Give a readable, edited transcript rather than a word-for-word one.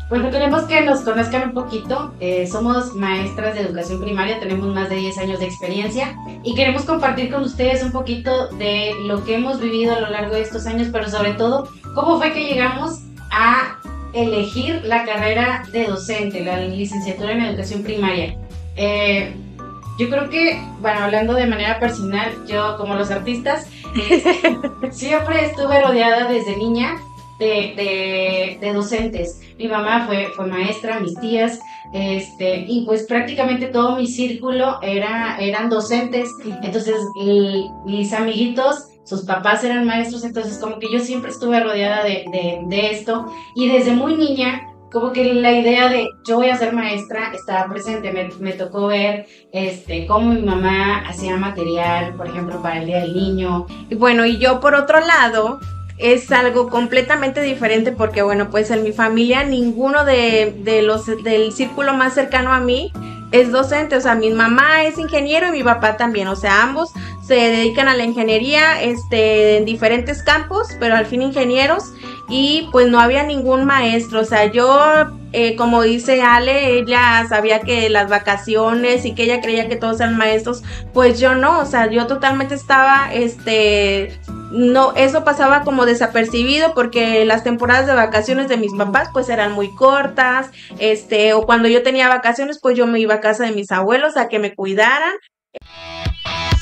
Bueno, queremos que nos conozcan un poquito. Somos maestras de educación primaria, tenemos más de 10 años de experiencia y queremos compartir con ustedes un poquito de lo que hemos vivido a lo largo de estos años, pero sobre todo, cómo fue que llegamos a elegir la carrera de docente, la licenciatura en educación primaria. Eh, yo creo que, bueno, hablando de manera personal, yo como los artistas, siempre estuve rodeada desde niña de docentes. Mi mamá fue maestra, mis tías, y pues prácticamente todo mi círculo eran docentes. Entonces, mis amiguitos, sus papás eran maestros, entonces como que yo siempre estuve rodeada de esto. Y desde muy niña, como que la idea de yo voy a ser maestra estaba presente. Me tocó ver cómo mi mamá hacía material, por ejemplo, para el Día del Niño. Y bueno, y yo por otro lado, es algo completamente diferente porque, bueno, pues en mi familia ninguno de los del círculo más cercano a mí es docente. O sea, mi mamá es ingeniero y mi papá también. O sea, ambos se dedican a la ingeniería, en diferentes campos, pero al fin ingenieros. Y pues no había ningún maestro. O sea, yo, como dice Ale, ella sabía que las vacaciones y que ella creía que todos eran maestros, pues yo no. O sea, yo totalmente estaba, no, eso pasaba como desapercibido porque las temporadas de vacaciones de mis papás pues eran muy cortas, o cuando yo tenía vacaciones pues yo me iba a casa de mis abuelos a que me cuidaran.